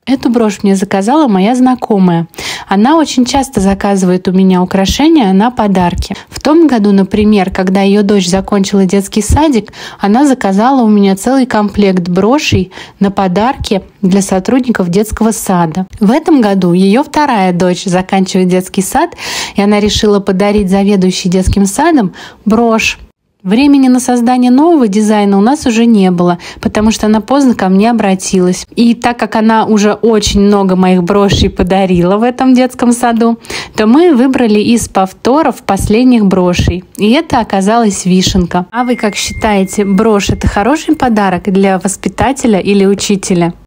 Эту брошь мне заказала моя знакомая. Она очень часто заказывает у меня украшения на подарки. В том году, например, когда ее дочь закончила детский садик, она заказала у меня целый комплект брошей на подарки для сотрудников детского сада. В этом году ее вторая дочь заканчивает детский сад, и она решила подарить заведующей детским садом брошь. Времени на создание нового дизайна у нас уже не было, потому что она поздно ко мне обратилась. И так как она уже очень много моих брошей подарила в этом детском саду, то мы выбрали из повторов последних брошей. И это оказалась вишенка. А вы как считаете, брошь — это хороший подарок для воспитателя или учителя?